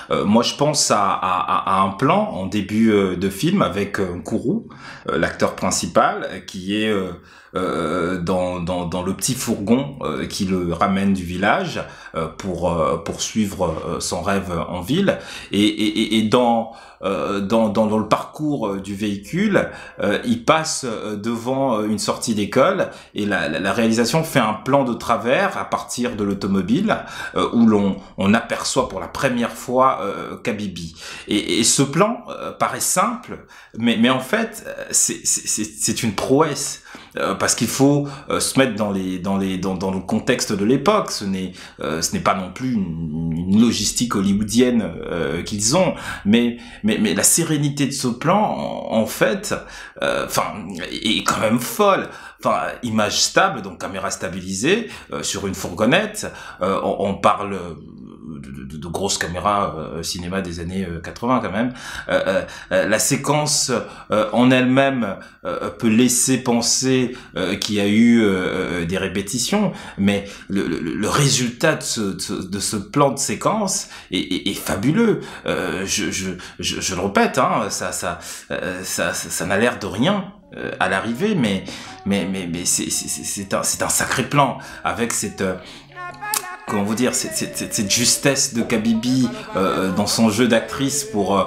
Moi, je pense à un plan en début de film avec Kourou, l'acteur principal, qui est dans le petit fourgon qui le ramène du village pour poursuivre son rêve en ville. Et dans le parcours du véhicule, il passe devant une sortie d'école et la réalisation fait un plan de travers à partir de l'automobile où on aperçoit pour la première fois Kabibi. Et ce plan paraît simple, mais en fait, c'est une prouesse. Parce qu'il faut se mettre dans le contexte de l'époque. Ce n'est pas non plus une logistique hollywoodienne qu'ils ont, mais la sérénité de ce plan, en fait, est quand même folle. Enfin, image stable, donc caméra stabilisée sur une fourgonnette. On parle de grosses caméras cinéma des années 80 quand même. La séquence en elle-même peut laisser penser qu'il y a eu des répétitions, mais le résultat de ce plan de séquence est fabuleux. Je le répète, hein, ça n'a l'air de rien à l'arrivée, mais c'est un sacré plan avec cette comment vous dire, cette justesse de Kabibi dans son jeu d'actrice pour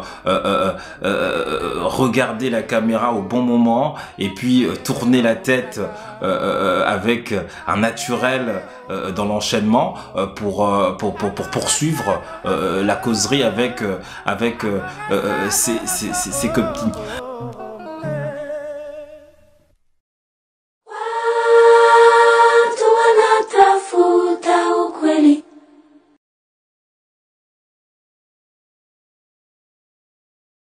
regarder la caméra au bon moment et puis tourner la tête avec un naturel dans l'enchaînement pour poursuivre la causerie avec ses copines.